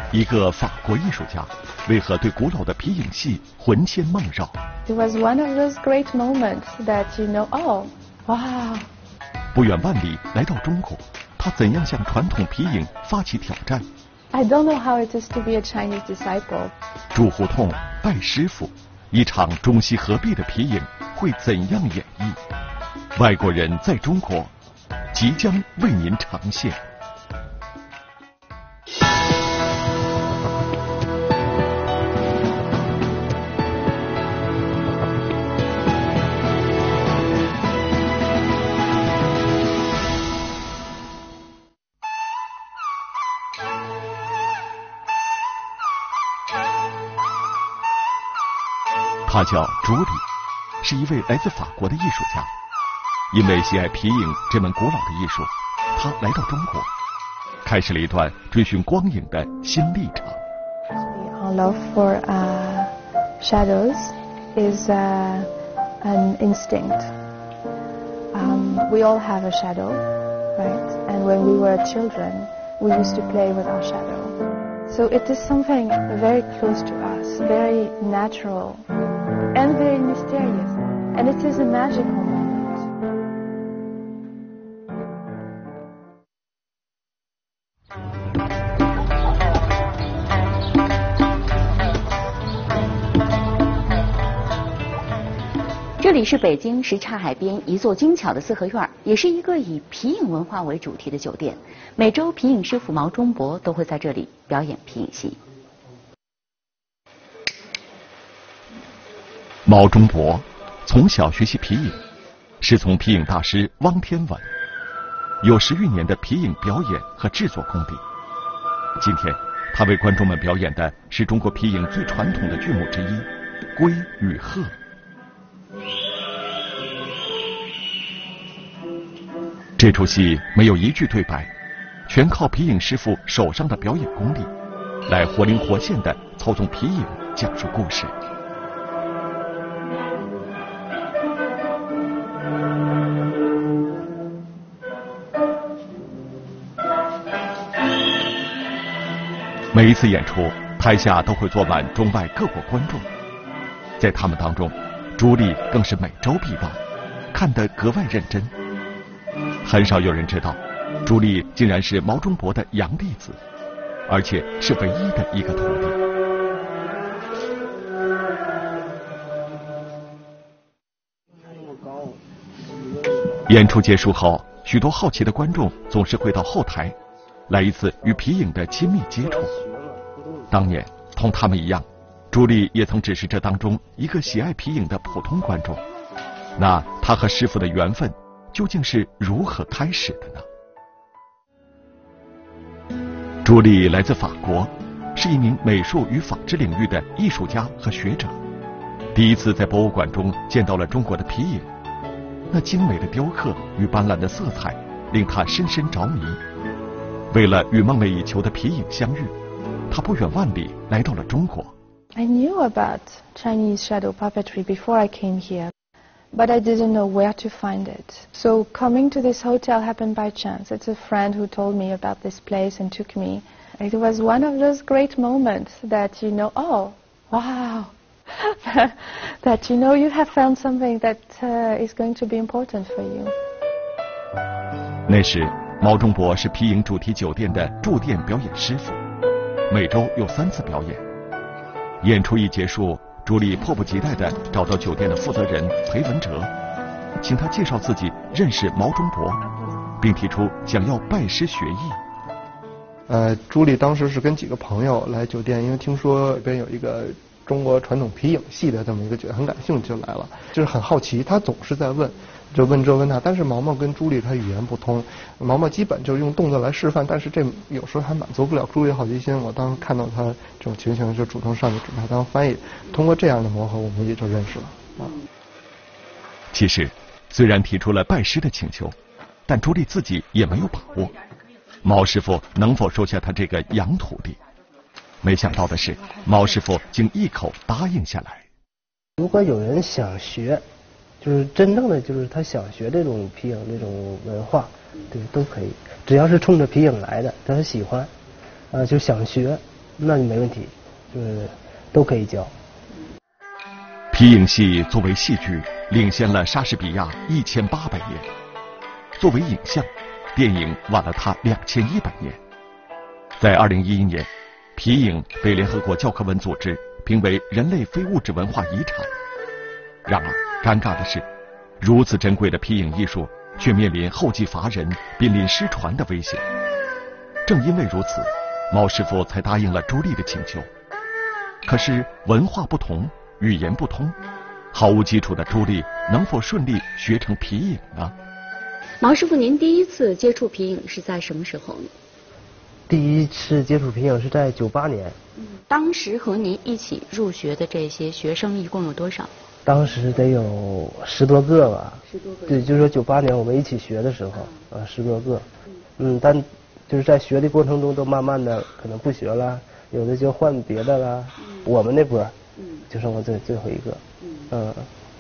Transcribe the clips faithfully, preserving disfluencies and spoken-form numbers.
一个法国艺术家为何对古老的皮影戏魂牵梦绕 It was one of those great moments that you know, oh, wow. 不远万里来到中国，他怎样向传统皮影发起挑战？ I don't know how it is to be a Chinese disciple. 住胡同拜师傅，一场中西合璧的皮影会怎样演绎？外国人在中国即将为您呈现。他叫朱莉，是一位来自法国的艺术家。因为喜爱皮影这门古老的艺术，他来到中国，开始了一段追寻光影的新历程。 Our love for uh, shadows is uh, an instinct. Um, we all have a shadow, right? And when we were children, we used to play with our shadow. So it is something very close to us, very natural, and very mysterious. And it is a magical moment. 这里是北京什刹海边一座精巧的四合院，也是一个以皮影文化为主题的酒店。每周皮影师傅毛中博都会在这里表演皮影戏。 毛中博从小学习皮影，师从皮影大师汪天文，有十余年的皮影表演和制作功底。今天，他为观众们表演的是中国皮影最传统的剧目之一《龟与鹤》。这出戏没有一句对白，全靠皮影师傅手上的表演功力，来活灵活现地操纵皮影讲述故事。每一次演出，台下都会坐满中外各国观众，在他们当中，朱莉更是每周必到，看得格外认真。很少有人知道，朱莉竟然是毛中博的洋弟子，而且是唯一的一个徒弟。演出结束后，许多好奇的观众总是会到后台，来一次与皮影的亲密接触。当年，同他们一样，朱莉也曾只是这当中一个喜爱皮影的普通观众。那她和师傅的缘分究竟是如何开始的呢？朱莉来自法国，是一名美术与纺织领域的艺术家和学者。第一次在博物馆中见到了中国的皮影，那精美的雕刻与斑斓的色彩令她深深着迷。为了与梦寐以求的皮影相遇，她不远万里来到了中国。 I knew about Chinese shadow puppetry before I came here. But I didn't know where to find it. So coming to this hotel happened by chance. It's a friend who told me about this place and took me. It was one of those great moments that you know, oh, wow. That you know you have found something that uh, is going to be important for you. 那时，毛中博是皮影主题酒店的驻店表演师傅，每周有三次表演。演出一结束，朱莉迫不及待地找到酒店的负责人裴文哲，请他介绍自己认识毛中博，并提出想要拜师学艺。 呃，朱莉当时是跟几个朋友来酒店，因为听说这边有一个中国传统皮影戏的这么一个酒店，很感兴趣就来了，就是很好奇，他总是在问，就问这问那，但是毛毛跟朱莉他语言不通，毛毛基本就是用动作来示范，但是这有时候还满足不了朱莉好奇心。我当时看到他这种情形，就主动上去找他当翻译，通过这样的磨合，我们也就认识了啊。 其实，虽然提出了拜师的请求，但朱莉自己也没有把握，毛师傅能否收下他这个洋徒弟？没想到的是，毛师傅竟一口答应下来。 如果有人想学，就是真正的就是他想学这种皮影这种文化，对，都可以，只要是冲着皮影来的，他是喜欢，啊、呃，就想学， 那就没问题，就是都可以教。 皮影戏作为戏剧，领先了莎士比亚一千八百年；作为影像，电影晚了它两千一百年。在二零一一年，皮影被联合国教科文组织评为人类非物质文化遗产。然而，尴尬的是，如此珍贵的皮影艺术却面临后继乏人、濒临失传的危险。正因为如此，毛师傅才答应了朱莉的请求。可是文化不同，语言不通，毫无基础的朱莉能否顺利学成皮影呢？ 毛师傅，您第一次接触皮影是在什么时候呢？ 第一次接触皮影是在九八年。 嗯，当时和您一起入学的这些学生一共有多少？ 当时得有十多个吧。 十多个。 对，就是说九八年我们一起学的时候，啊，十多个。嗯，但就是在学的过程中，都慢慢的可能不学了，有的就换别的了。嗯、我们那波，嗯，就剩我最最后一个。嗯。嗯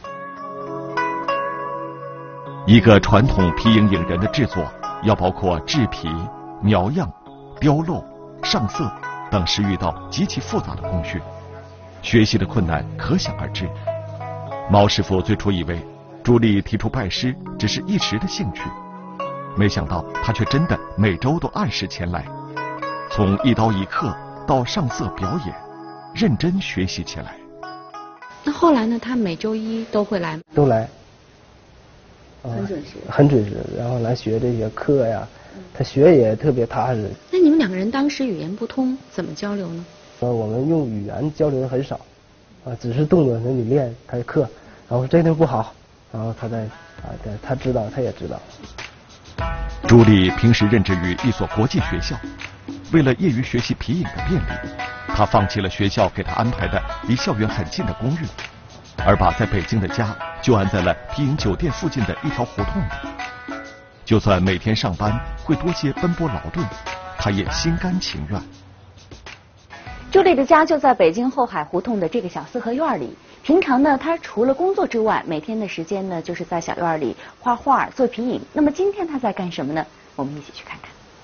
一个传统皮影影人的制作，要包括制皮、描样、雕镂、上色等十余道极其复杂的工序，学习的困难可想而知。毛师傅最初以为朱莉提出拜师只是一时的兴趣，没想到他却真的每周都按时前来，从一刀一刻到上色表演，认真学习起来。 那后来呢？他每周一都会来吗？ 都来。 很准时， 很准时，然后来学这些课呀，他学也特别踏实。 那你们两个人当时语言不通，怎么交流呢？ 呃，我们用语言交流的很少，啊，只是动作那里练他的课，然后这地不好，然后他在啊，对，他知道，他也知道。 朱莉平时任职于一所国际学校，为了业余学习皮影的便利，她放弃了学校给她安排的离校园很近的公寓，而把在北京的家就安在了皮影酒店附近的一条胡同里。就算每天上班会多些奔波劳顿，他也心甘情愿。 朱莉的家就在北京后海胡同的这个小四合院里。平常呢，她除了工作之外，每天的时间呢就是在小院里画画、做皮影。那么今天她在干什么呢？我们一起去看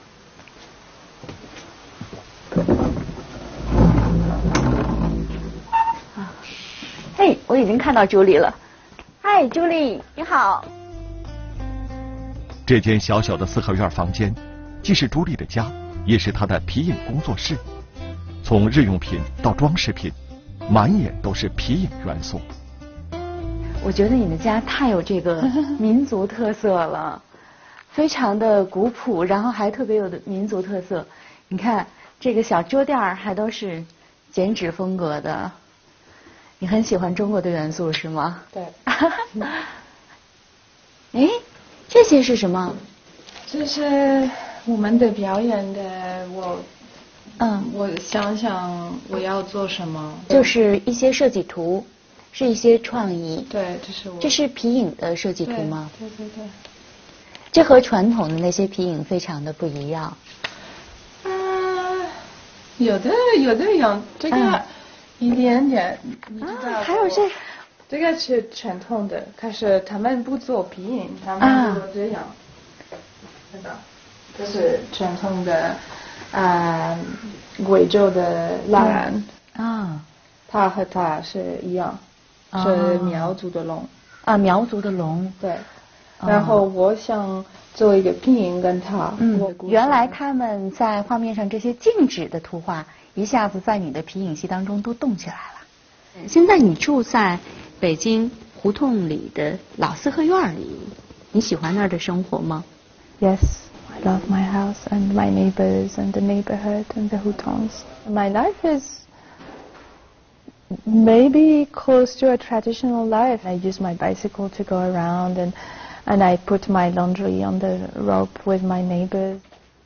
看。啊，嘿，我已经看到朱莉了。嗨，朱莉，你好。 这间小小的四合院房间，既是朱莉的家，也是她的皮影工作室。从日用品到装饰品，满眼都是皮影元素。 我觉得你们家太有这个民族特色了，非常的古朴，然后还特别有的民族特色。你看这个小桌垫还都是剪纸风格的。你很喜欢中国的元素是吗？ 对。 哎，这些是什么？ 这是我们的表演的，我， 嗯， 我想想我要做什么， 就是一些设计图，是一些创意。 对，这是我。 这是皮影的设计图吗？ 对对对。 这和传统的那些皮影非常的不一样。 嗯、呃，有的有的有这个。嗯一点点，你知道、啊？ 还有这， 这个是传统的，可是他们不做皮影，他们做这样，对吧？这是传统的，啊，贵州的腊人啊， 他和他是一样，是苗族的龙啊，苗族的龙， 对。然后我想做一个皮影跟他， 嗯，原来他们在画面上这些静止的图画。一下子在你的皮影戏当中都动起来了。现在你住在北京胡同里的老四合院里，你喜欢那儿的生活吗？ Yes, I love my house and my neighbors and the neighborhood and the hutons. My life is maybe close to a traditional life. I use my bicycle to go around and and I put my laundry on the rope with my neighbors.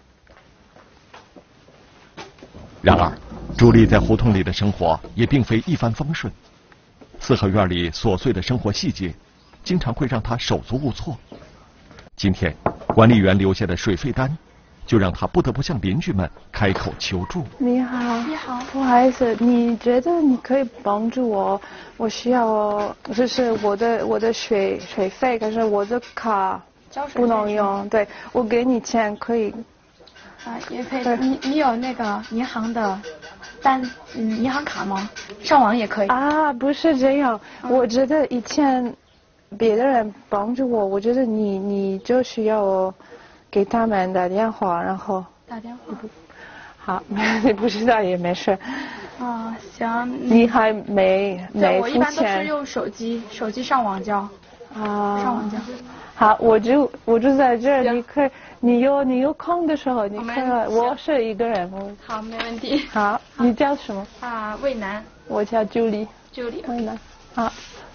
然而，朱莉在胡同里的生活也并非一帆风顺。四合院里琐碎的生活细节，经常会让她手足无措。今天，管理员留下的水费单，就让她不得不向邻居们开口求助。 你好， 你好， 不好意思，你觉得你可以帮助我？我需要，就是我的我的水水费，可是我的卡不能用。对，我给你钱可以。 啊，也可以。你你有那个银行的办嗯银行卡吗？上网也可以。 啊，不是这样。嗯、我觉得以前别的人帮助我，我觉得你你就需要给他们打电话，然后打电话。 好，你不知道也没事。 啊，行。 你还没没付钱？ 我一般都是用手机，手机上网交。啊。上网交。 好，我就我就在这儿，你可以，你有你有空的时候，你可以。我是一个人。 好，没问题。 好，你叫什么？ 啊，魏楠。 我叫 Julie。 Julie。 魏楠。好。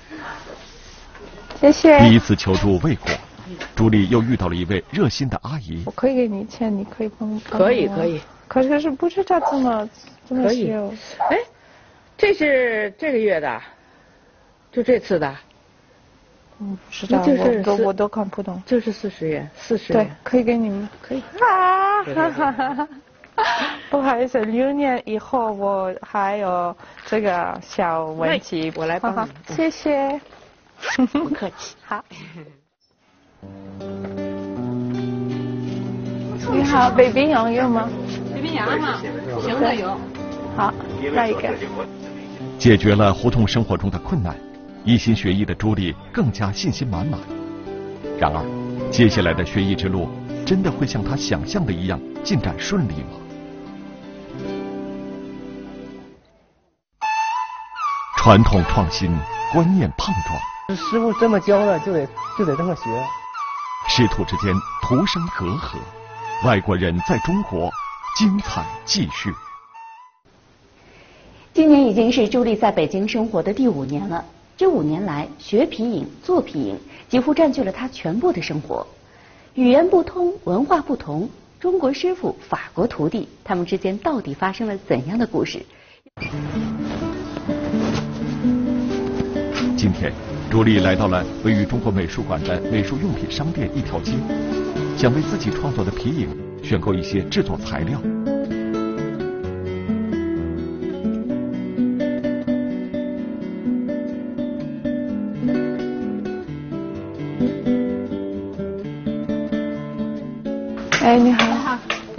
谢谢。 第一次求助未果，朱莉又遇到了一位热心的阿姨。 我可以给你钱，你可以帮。 可以可以。 可是是不知道怎么怎么使用。 哎，这是这个月的，就这次的。 嗯，不知道， 就是我我都看不懂。 就是四十元，四十。 对，可以给你们。 可以。 啊，哈哈哈哈。不好意思，六年以后我还有这个小问题， 我来帮你。谢谢。 不客气。 好。你好，北冰洋有吗？ 北冰洋吗？行的有。 好，来一个。 解决了胡同生活中的困难，一心学艺的朱莉更加信心满满。然而，接下来的学艺之路真的会像她想象的一样进展顺利吗？传统创新，观念碰撞。 师傅这么教了，就得就得这么学。 师徒之间徒生隔阂，外国人在中国，精彩继续。 今年已经是朱莉在北京生活的第五年了。这五年来，学皮影、做皮影几乎占据了她全部的生活。语言不通，文化不同，中国师傅、法国徒弟，他们之间到底发生了怎样的故事？ 今天，朱莉来到了位于中国美术馆的美术用品商店一条街，想为自己创作的皮影选购一些制作材料。 哎，你好。你好。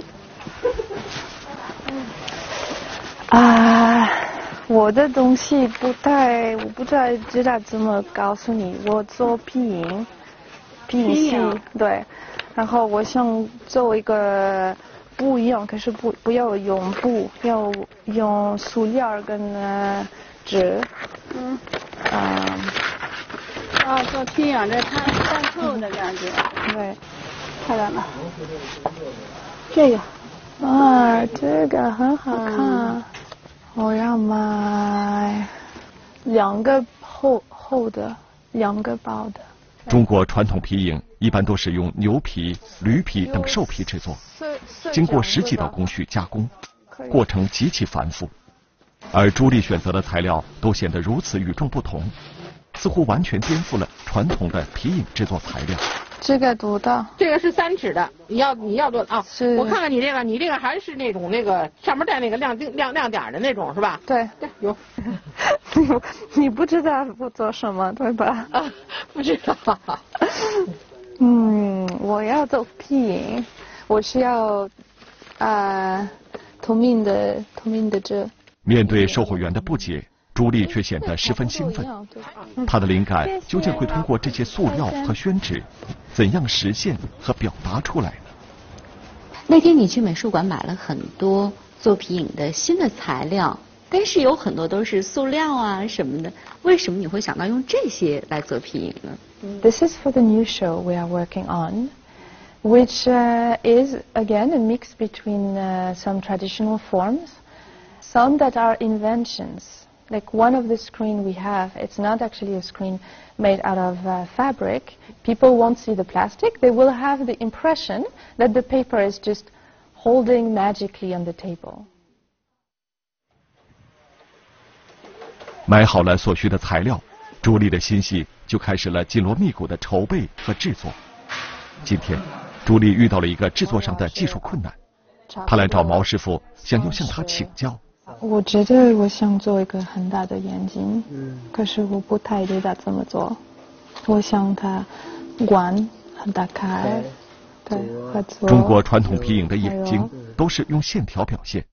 啊。我的东西不太，我不太知道怎么告诉你。我做皮影，皮影戏，对。然后我想做一个不一样，可是不不要用布，要用塑料跟呃纸。 嗯。 啊。 啊，做皮影这看看透的感觉。 对。 漂亮了。这个。 啊，这个很好看。嗯，我要买两个厚厚的，两个薄的。 中国传统皮影一般都是用牛皮、驴皮等兽皮制作，经过十几道工序加工，过程极其繁复。而朱莉选择的材料都显得如此与众不同，似乎完全颠覆了传统的皮影制作材料。 这个多大？ 这个是三尺的，你要你要多啊？我看看你这个，你这个还是那种那个上面带那个亮亮亮点的那种是吧？ 对对，有。 你你不知道我做什么对吧？ 啊，不知道。 嗯，我要做皮影，我需要啊透明的透明的纸。 面对售货员的不解，朱莉却显得十分兴奋。她的灵感究竟会通过这些塑料和宣纸，怎样实现和表达出来呢？ 那天你去美术馆买了很多做皮影的新的材料，但是有很多都是塑料啊什么的，为什么你会想到用这些来做皮影呢？ This is for the new show we are working on, which uh, is again a mix between uh, some traditional forms, some that are inventions. Like one of the screen we have, it's not actually a screen made out of uh, fabric. People won't see the plastic. They will have the impression that the paper is just holding magically on the table. 买好了所需的材料，朱莉的心系就开始了紧锣密鼓的筹备和制作。今天，朱莉遇到了一个制作上的技术困难，她来找毛师傅，想要向他请教。 我觉得我想做一个很大的眼睛，嗯，可是我不太知道怎么做。我想它碗很大开，对，和做。 中国传统皮影的眼睛都是用线条表现，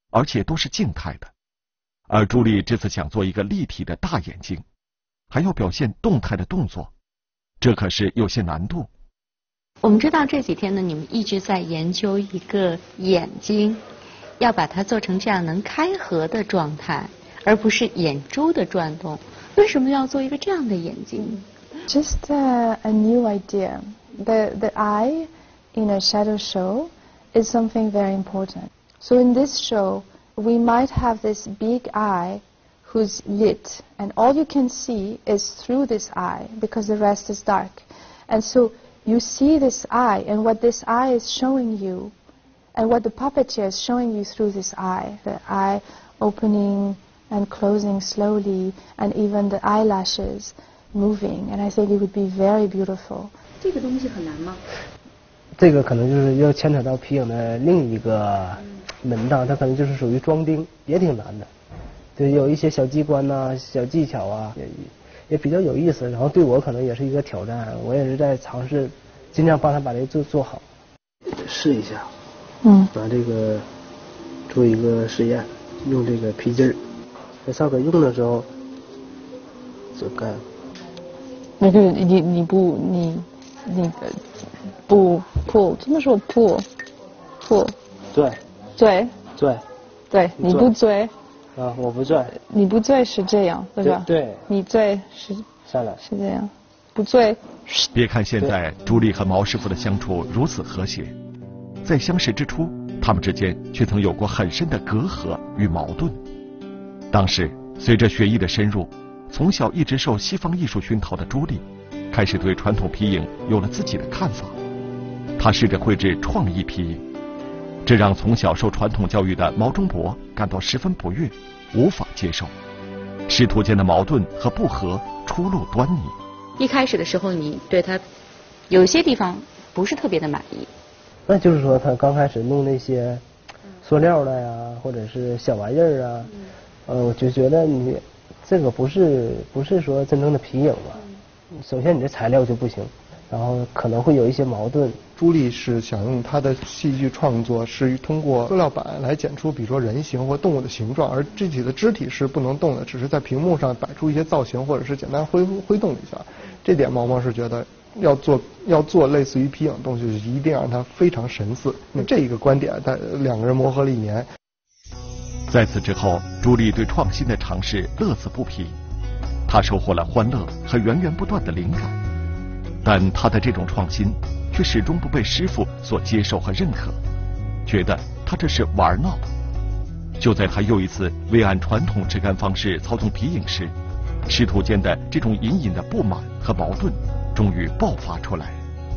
而且都是静态的。而朱莉这次想做一个立体的大眼睛，还要表现动态的动作，这可是有些难度。 我们知道这几天呢，你们一直在研究一个眼睛，要把它做成这样能开合的状态，而不是眼珠的转动。为什么要做一个这样的眼睛？ Just a, a new idea. The, the eye in a shadow show is something very important. So in this show, we might have this big eye who's lit, and all you can see is through this eye because the rest is dark. And so you see this eye, and what this eye is showing you, and what the puppeteer is showing you through this eye, the eye opening and closing slowly, and even the eyelashes moving, and I think it would be very beautiful. 这个东西很难吗？ 这个可能就是要牵扯到皮影的另一个门道，它可能就是属于装丁，也挺难的。对，有一些小机关呐、啊、小技巧啊，也也比较有意思。然后对我可能也是一个挑战，我也是在尝试，尽量帮他把这个做做好。试一下， 嗯， 把这个做一个实验，用这个皮筋儿，在上课用的时候就干。 那个你你不你你不 pull 怎么说 pull pull 对对对对，你不追啊，我不追， 你不追是这样对吧？ 对，对你追是下来是这样，不追。 别看现在朱莉和毛师傅的相处如此和谐，在相识之初，他们之间却曾有过很深的隔阂与矛盾。当时随着学艺的深入，从小一直受西方艺术熏陶的朱莉，开始对传统皮影有了自己的看法。她试着绘制创意皮影，这让从小受传统教育的毛中博感到十分不悦，无法接受。师徒间的矛盾和不和初露端倪。 一开始的时候，你对他有些地方不是特别的满意。 那就是说，他刚开始弄那些塑料的呀，或者是小玩意儿啊，呃，我就觉得你这个不是不是说真正的皮影嘛。首先你的材料就不行，然后可能会有一些矛盾。 朱莉是想用她的戏剧创作是通过塑料板来剪出比如说人形或动物的形状，而具体的肢体是不能动的，只是在屏幕上摆出一些造型或者是简单挥挥动一下。这点毛毛是觉得要做要做类似于皮影的东西，一定让它非常神似。那这一个观点，在两个人磨合了一年。 在此之后，朱莉对创新的尝试乐此不疲，她收获了欢乐和源源不断的灵感。但她的这种创新却始终不被师傅所接受和认可，觉得她这是玩闹。就在她又一次未按传统制干方式操纵皮影时，师徒间的这种隐隐的不满和矛盾终于爆发出来。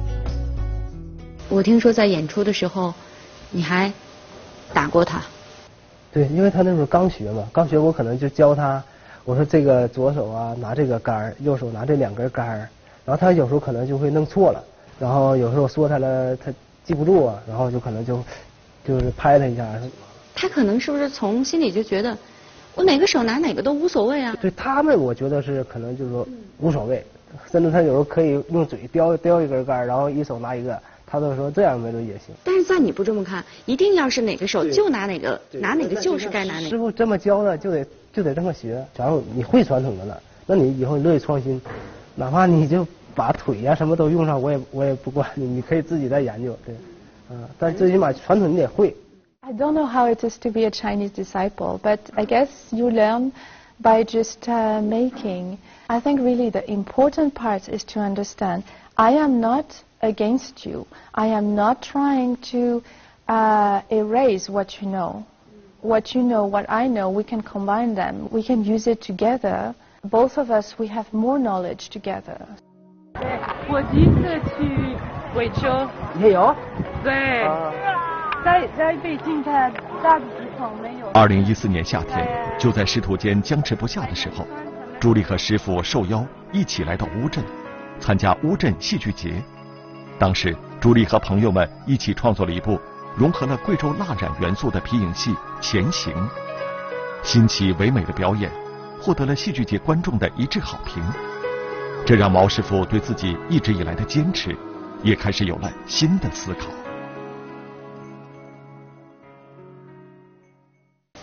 我听说在演出的时候你还打过他。 对，因为他那时候刚学嘛，刚学我可能就教他，我说这个左手啊拿这个杆儿，右手拿这两根杆儿，然后他有时候可能就会弄错了，然后有时候说他了他记不住啊，然后就可能就就是拍他一下。 他可能是不是从心里就觉得我哪个手拿哪个都无所谓啊？ 对他们我觉得是可能就是说无所谓，甚至他有时候可以用嘴叼叼一根杆，然后一手拿一个，他都说这样没准也行。 但是在你不这么看，一定要是哪个手就拿哪个，拿哪个就是该拿哪个。 师傅这么教的就得就得这么学。假如你会传统的了，那你以后乐意创新，哪怕你就把腿呀、啊、什么都用上，我也我也不管你，你可以自己再研究，对，啊，但最起码传统你得会。 I don't know how it is to be a Chinese disciple, but I guess you learn by just uh, making. I think really the important part is to understand I am not against you. I am not trying to uh, erase what you know. What you know, what I know, we can combine them. We can use it together. Both of us, we have more knowledge together. 对，我第一次去贵州。 也有？ 对。在在北京的大的地方没有。 二零一四年夏天，就在师徒间僵持不下的时候，朱莉和师傅受邀一起来到乌镇，参加乌镇戏剧节。当时，朱莉和朋友们一起创作了一部融合了贵州蜡染元素的皮影戏《前行》，新奇唯美的表演获得了戏剧节观众的一致好评。这让毛师傅对自己一直以来的坚持，也开始有了新的思考。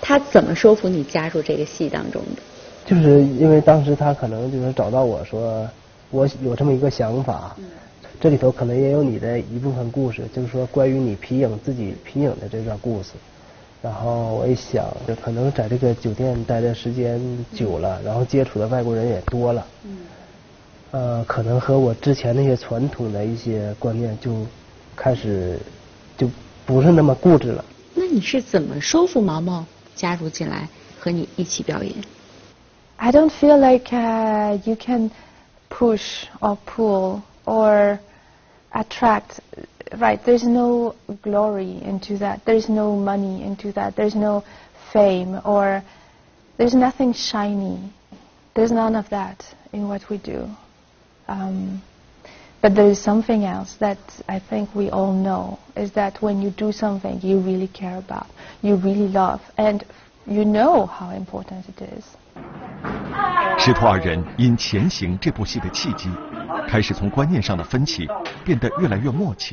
他怎么说服你加入这个戏当中的？ 就是因为当时他可能就是找到我说，我有这么一个想法，嗯、这里头可能也有你的一部分故事，就是说关于你皮影自己皮影的这段故事。然后我一想，就可能在这个酒店待的时间久了，然后接触的外国人也多了，嗯，呃，可能和我之前那些传统的一些观念就开始就不是那么固执了。 那你是怎么说服毛毛加入进来和你一起表演？ I don't feel like uh, you can push or pull or attract. Right, there's no glory into that. There's no money into that. There's no fame or there's nothing shiny. There's none of that in what we do. Um, but there is something else that I think we all know, is that when you do something you really care about, you really love, and you know how important it is. 师徒二人因《前行》这部戏的契机，开始从观念上的分歧变得越来越默契。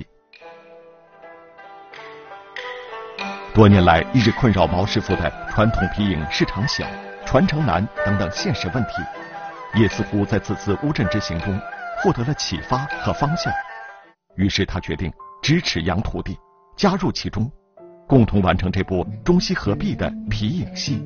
多年来一直困扰毛师傅的传统皮影市场小、传承难等等现实问题，也似乎在此次乌镇之行中获得了启发和方向。于是他决定支持杨徒弟，加入其中，共同完成这部中西合璧的皮影戏。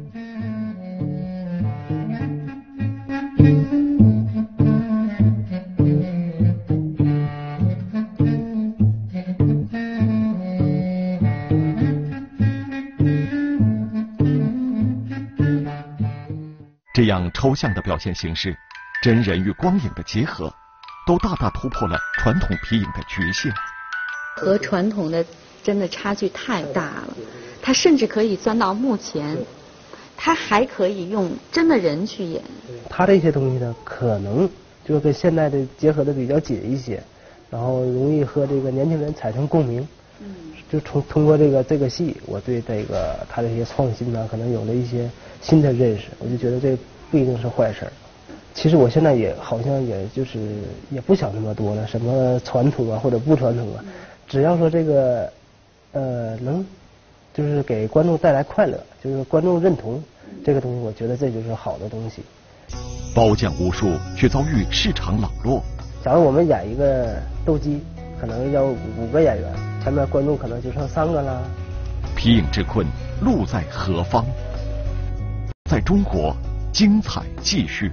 这样抽象的表现形式，真人与光影的结合，都大大突破了传统皮影的局限。 和传统的真的差距太大了，他甚至可以钻到幕前，他还可以用真的人去演。 他这些东西呢，可能就是跟现代的结合的比较紧一些，然后容易和这个年轻人产生共鸣。嗯，就通通过这个这个戏，我对这个他这些创新呢，可能有了一些新的认识。我就觉得这不一定是坏事儿。其实我现在也好像也就是也不想那么多了，什么传统啊或者不传统啊，只要说这个呃能就是给观众带来快乐，就是观众认同这个东西，我觉得这就是好的东西。 褒奖无数，却遭遇市场冷落。 假如我们演一个斗鸡，可能要五个演员，前面观众可能就剩三个了。 皮影之困，路在何方？在中国，精彩继续。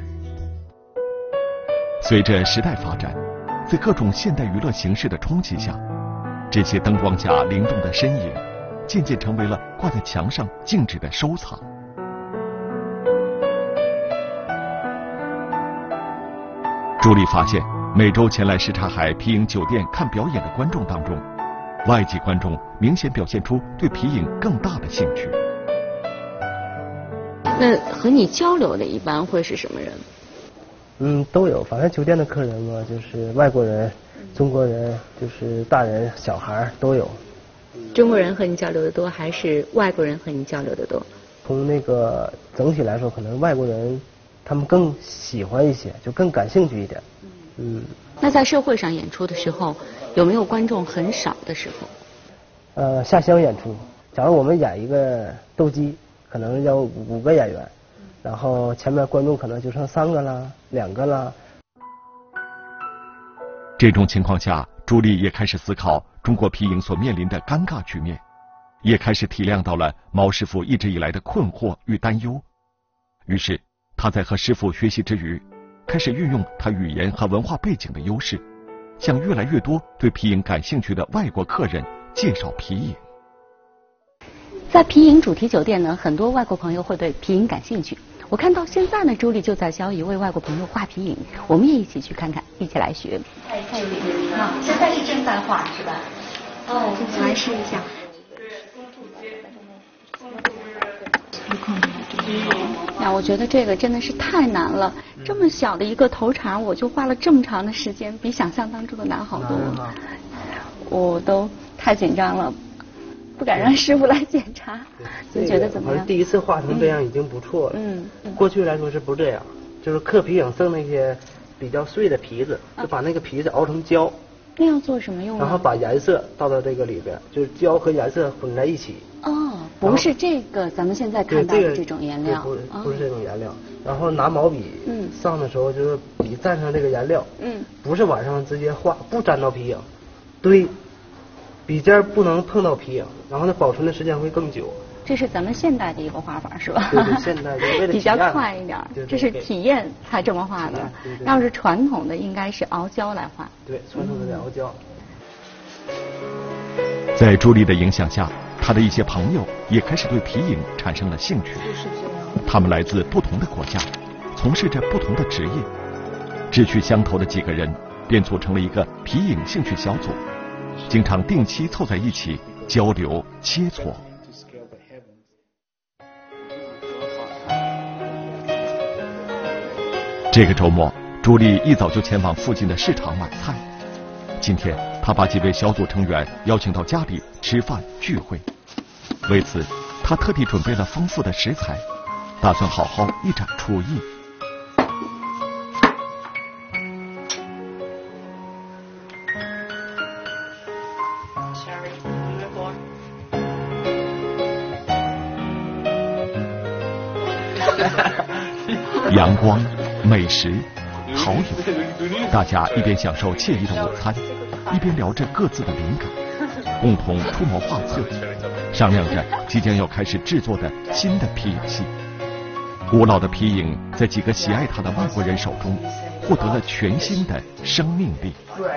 随着时代发展，在各种现代娱乐形式的冲击下，这些灯光下灵动的身影，渐渐成为了挂在墙上静止的收藏。朱莉发现，每周前来什刹海皮影酒店看表演的观众当中，外籍观众明显表现出对皮影更大的兴趣。 那和你交流的一般会是什么人？ 嗯，都有，反正酒店的客人嘛，就是外国人、中国人，就是大人、小孩都有。 中国人和你交流的多，还是外国人和你交流的多？ 从那个整体来说，可能外国人他们更喜欢一些，就更感兴趣一点。嗯。 那在社会上演出的时候，有没有观众很少的时候？ 呃，下乡演出，假如我们演一个斗鸡，可能要五个演员。然后前面观众可能就剩三个啦，两个啦。 这种情况下，朱莉也开始思考中国皮影所面临的尴尬局面，也开始体谅到了毛师傅一直以来的困惑与担忧。于是，他在和师傅学习之余，开始运用他语言和文化背景的优势，向越来越多对皮影感兴趣的外国客人介绍皮影。 在皮影主题酒店呢，很多外国朋友会对皮影感兴趣。我看到现在呢，朱莉就在教一位外国朋友画皮影，我们也一起去看看，一起来学。太太啊，现在是正在画是吧？哦，来试一下。那我觉得这个真的是太难了，这么小的一个头茬，我就花了这么长的时间，比想象当中的难好多。我都太紧张了。不敢让师傅来检查，你觉得怎么样？ 第一次画成这样已经不错了。嗯，嗯过去来说是不这样，就是刻皮影剩那些比较碎的皮子，就把那个皮子熬成胶。 那要做什么用？ 然后把颜色倒到这个里边，就是胶和颜色混在一起。 哦， 不是这个咱们现在看到的这种颜料， 不是不是这种颜料。然后拿毛笔上的时候，就是笔蘸上这个颜料，嗯，不是往上直接画，不沾到皮影，堆，笔尖不能碰到皮影，然后它保存的时间会更久。 这是咱们现代的一个画法，是吧？ 对对，现代的为了比较快一点，这是体验才这么画的。 对对对， 要是传统的，应该是熬胶来画。 对，传统的是熬胶。 在朱莉的影响下，她的一些朋友也开始对皮影产生了兴趣。他们来自不同的国家，从事着不同的职业，志趣相投的几个人便组成了一个皮影兴趣小组，经常定期凑在一起交流切磋。这个周末，朱莉一早就前往附近的市场买菜。今天，她把几位小组成员邀请到家里吃饭聚会。为此，她特地准备了丰富的食材，打算好好一展厨艺。阳光、美食、好友，大家一边享受惬意的午餐，一边聊着各自的灵感，共同出谋划策，商量着即将要开始制作的新的皮影戏。古老的皮影在几个喜爱它的外国人手中，获得了全新的生命力。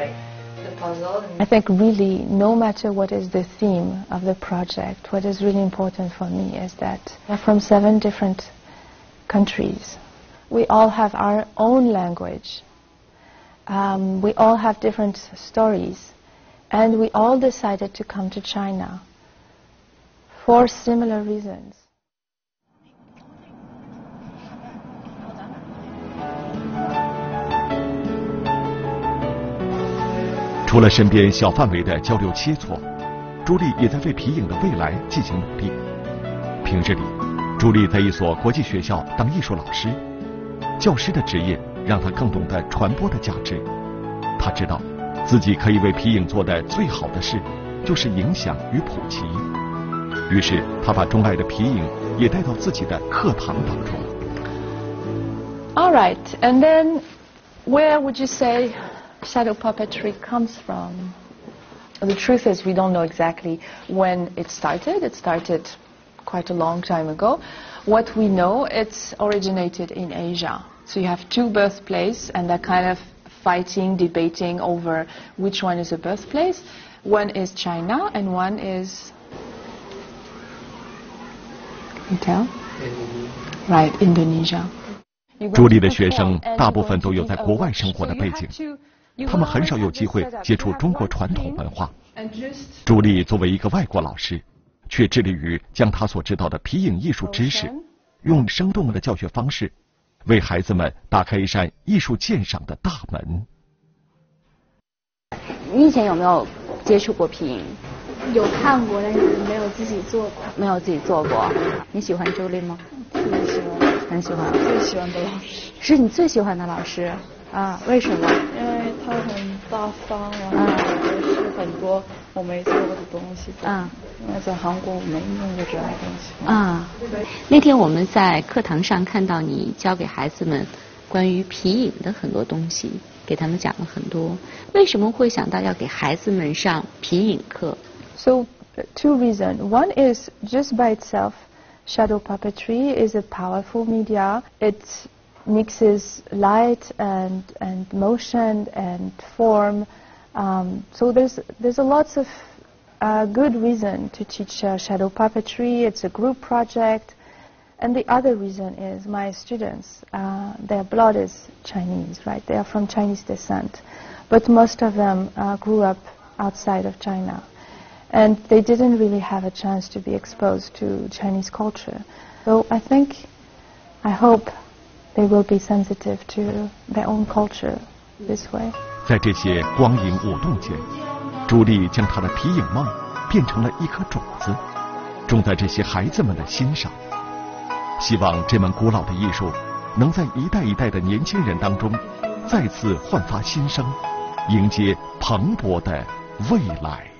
I think really, no matter what is the theme of the project, what is really important for me is that we're from seven different countries. We all have our own language. Um, we all have different stories. And we all decided to come to China for similar reasons. 除了身边小范围的交流切磋，朱莉也在为皮影的未来进行努力。平日里，朱莉在一所国际学校当艺术老师，教师的职业让她更懂得传播的价值。她知道，自己可以为皮影做的最好的事，就是影响与普及。于是，她把钟爱的皮影也带到自己的课堂当中。 All right, and then where would you say shadow puppetry comes from? The truth is we don't know exactly when it started. It started quite a long time ago. What we know, it's originated in Asia. So you have two birthplaces and they're kind of fighting, debating over which one is a birthplace. One is China and one is... Can you tell? Right, Indonesia. 朱莉的学生大部分都有在国外生活的背景，他们很少有机会接触中国传统文化。朱莉作为一个外国老师，却致力于将她所知道的皮影艺术知识，用生动的教学方式，为孩子们打开一扇艺术鉴赏的大门。 你以前有没有接触过皮影？ 有看过，但是没有自己做过。 没有自己做过。你喜欢朱莉吗？ 特别喜欢， 很喜欢。 最喜欢的老师。 是你最喜欢的老师啊？为什么？ 因为他很大方，然后也是很多我没做过的东西。嗯。因为在韩国我没用过这样的东西。 啊。那天我们在课堂上看到你教给孩子们关于皮影的很多东西，给他们讲了很多。为什么会想到要给孩子们上皮影课？ So, two reasons. One is just by itself, shadow puppetry is a powerful media. It mixes light and and motion and form. Um, so there's there's a lots of uh, good reason to teach uh, shadow puppetry. It's a group project. And the other reason is my students, uh, their blood is Chinese, right? They are from Chinese descent. But most of them uh, grew up outside of China. And they didn't really have a chance to be exposed to Chinese culture. So I think, I hope they will be sensitive to their own culture this way. 在这些光影舞动间，朱莉将她的皮影梦变成了一颗种子，种在这些孩子们的心上。希望这门古老的艺术能在一代一代的年轻人当中再次焕发新生，迎接蓬勃的未来。